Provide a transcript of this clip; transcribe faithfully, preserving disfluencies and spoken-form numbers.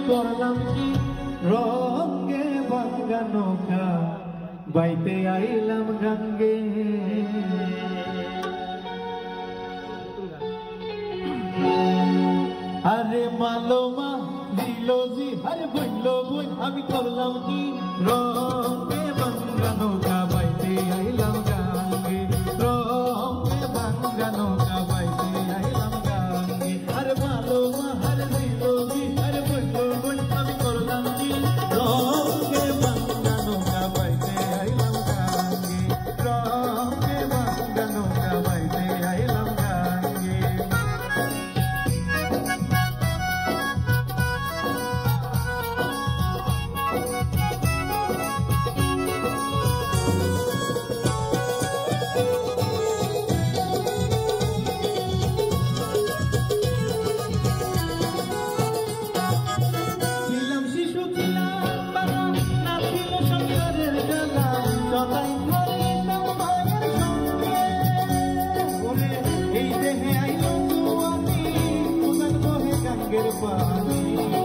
করলাম কি রঙে ভাঙ্গা নৌকা বাইতে আইলাম গাঙ্গে আরে মালোমা দিলোজি আরে বললো বই আমি করলাম কি রঙে ভাঙ্গা নৌকা বাইতে আইলাম গাঙ্গে রঙে ভাঙ্গা নৌকা বাইতে আইলাম গাঙ্গে আরে মালোমা আরে দিলোজি আরে বললো বই আমি করলাম কি রঙে ভাঙ্গা নৌকা বাইতে আইলাম গাঙ্গে রঙে ভাঙ্গা নৌকা বাইতে আইলাম গাঙ্গে এই দেহে আইলো আমি উনান বহে গাঙ্গের পানি